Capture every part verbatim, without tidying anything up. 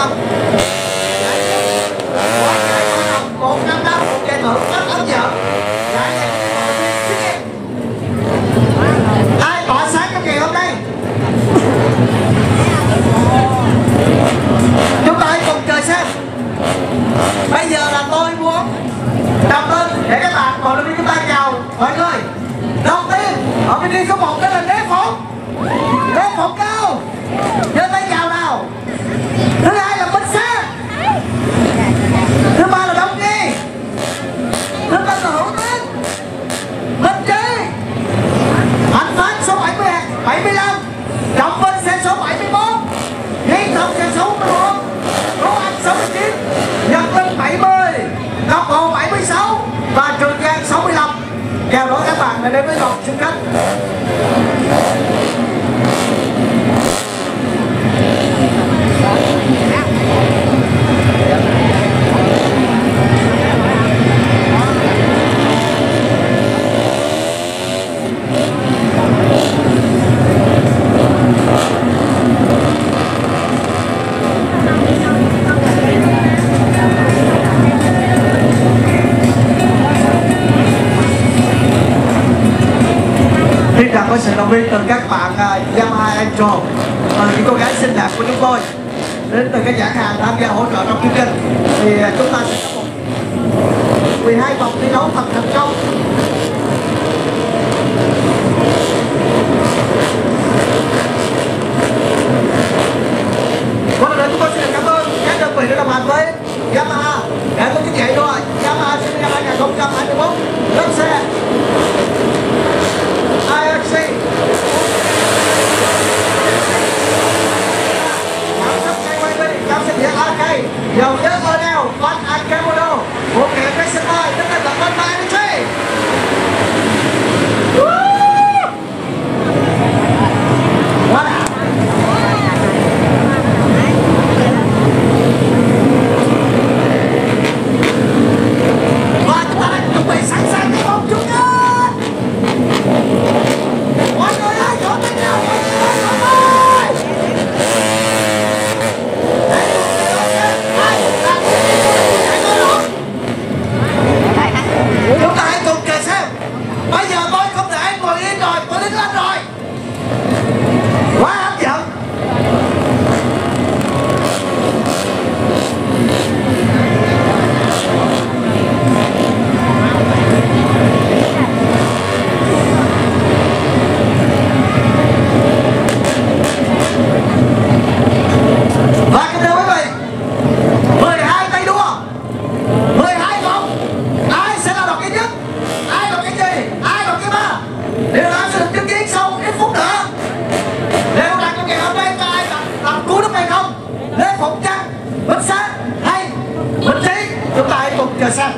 năm. Một năm năm một giải thưởng rất hấp dẫn. Giải này ai tỏa sáng trong ngày hôm nay? Chúng ta hãy cùng chờ xem. Bây giờ là tôi muốn đọc tên để các bạn còn lên chúng ta chào mọi người. Đầu tiên ở bên đi số một đó là Đế Phụng. Đế Phụng cao giơ tay chào nào. Thứ hai là Minh Sa. Thứ ba là Đông Nhi. Thứ tư là Hữu Tiến. Minh Trí. Anh Phát số bảy mươi, bảy mươi lăm. Trọng Vinh xe số bảy mươi mốt. Hiên Thông xe số mười một. Đỗ Anh sáu mươi chín. Nhật Linh bảy mươi. Ngọc Hồ bảy mươi sáu. Và Trường Giang sáu mươi lăm. Chào đón các bạn đã đến với đoàn xung khách. Xin chào có sự động viên từ các bạn uh, Yamaha Angel, từ những cô gái xinh đẹp của chúng tôi, đến từ các nhãn hàng tham gia hỗ trợ trong chương trình. Thì uh, chúng ta sẽ có một mười hai vòng thi đấu thật thành công. Một lần nữa chúng tôi xin cảm ơn các đơn vị đã đồng hành với Yamaha để tổ chức giải đua Yamaha sinh năm hai nghìn không trăm hai mươi mốt lớp xe i rờ xê. Cảm xúc cây quay đi, cảm xúc nhạc a ca, dầu nhớ ở đeo, con Akemono, một kẻ cái sân bay, tất cả các con i rờ xê. Quá đã. Và chúng ta đã chuẩn bị sẵn sàng cái vòng chung kết. Mọi người ơi, dọn tay nào, mọi người ơi, mọi người. Chúng ta hãy cùng chờ xem. Bây giờ tôi không thể ngồi yên rồi, tôi đứng lên rồi. Quá hấp dẫn. Và kính thưa quý vị, mười hai tay đua, mười hai vòng, ai sẽ là độc cái nhất, ai độc cái gì, ai độc cái ba, điều đó sẽ được chứng kiến sau ít phút nữa. Liệu rằng trong ngày hôm nay có ai làm cú đúp hay không? Lê Phụng Trăng, Minh Sa hay Minh Trí? Chúng ta hãy cùng chờ xem.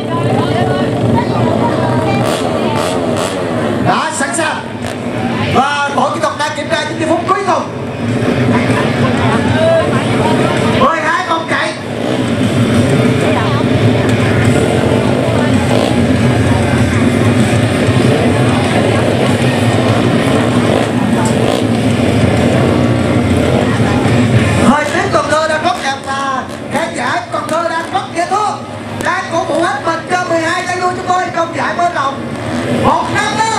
Đã sẵn sàng và bộ kỹ thuật đang kiểm tra những giây phút cuối cùng. mười hai vòng chạy. Thời tiết Cần Thơ đang rất đẹp và khán giả Cần Thơ đang rất dễ thương, đang cổ vũ hết mình cho mười hai tay đua chúng tôi trong giải mở rộng một năm nữa.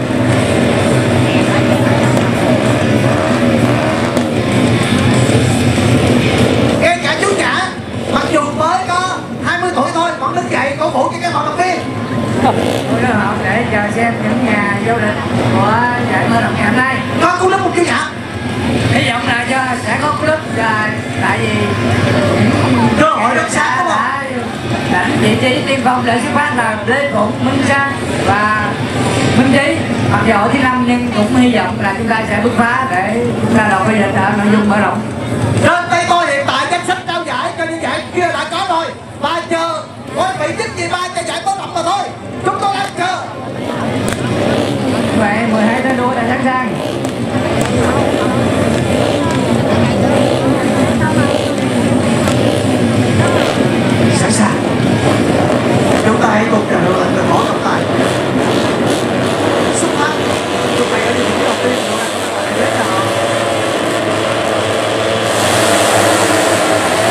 Ngay cả chú Nhã, mặc dù mới có hai mươi tuổi thôi, vẫn đứng dậy cổ vũ cho các vận động viên. Tôi rất học để chờ xem những nhà vô địch của giải mở rộng ngày hôm nay. Có cú đúp một chú Nhã. Hy vọng là cho sẽ có cú đúp, tại vì cơ hội rất sáng đúng không? Đã vị trí tiên phong để xuất phát là Lê Phụng, Minh Sa và Minh Trí. Mặc dù thứ năm nhưng cũng hy vọng là chúng ta sẽ bứt phá để chúng ta đoạt vô địch ở nội dung mở rộng. Trên tay tôi hiện tại danh sách trao giải cho những giải kia đã có rồi và chờ có vị nhất gì ba cho giải mở rộng mà thôi. Chúng tôi đang chờ. Vậy mười hai tay đua đã sẵn sàng. Sẵn sàng. Chúng ta hãy cùng chờ đợi lệnh của trọng tài. Xuất phát. Chúng ta hãy đi những đầu tiên của các bạn.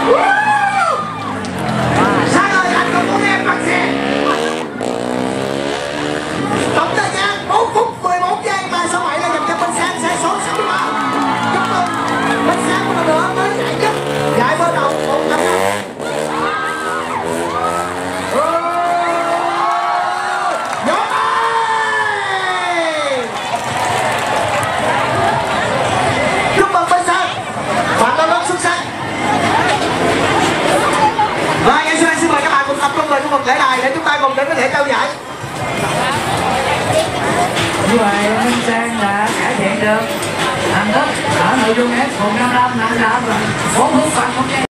Sang ơi, anh không muốn em bắt xe. Tổng thời gian bốn phút mười bốn giây ba sáu bảy là dành cho Minh Sang xe số sáu mươi ba. Chúc mừng Minh Sang một lần nữa mới giải nhất giải bơ đầu một năm. Chúc mừng Minh Sang, bạn đã rất xuất sắc. Và ngay sau đây xin mời các bạn cùng tập trung về khu vực lễ đài để chúng ta cùng đến với lễ trao giải. Như vậy Minh Sang đã cải thiện được thành tích ở nội dung ép một năm năm năm năm bốn phút phạt một giây.